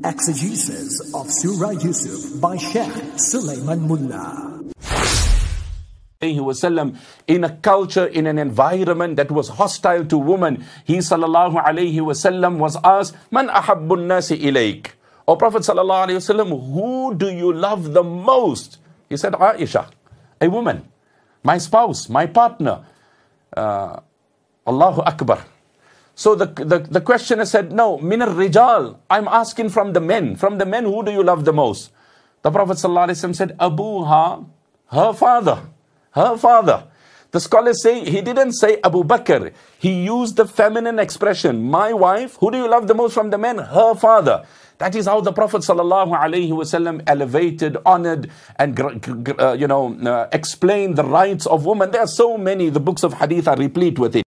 Exegesis of Surah Yusuf by Sheikh Sulaiman Mullah. In a culture, in an environment that was hostile to women, he sallallahu alayhi wasallam was asked, Man ahabbun nasi ilayk? O Prophet sallallahu alayhi wasallam, who do you love the most? He said, Aisha, a woman, my spouse, my partner. Allahu Akbar. So the questioner said, no, min al-rijal, I'm asking from the men. From the men, who do you love the most? The Prophet ﷺ said, Abuha, her father. Her father. The scholars say, he didn't say Abu Bakr. He used the feminine expression, my wife. Who do you love the most from the men? Her father. That is how the Prophet ﷺ elevated, honored, and explained the rights of women. There are so many, the books of hadith are replete with it.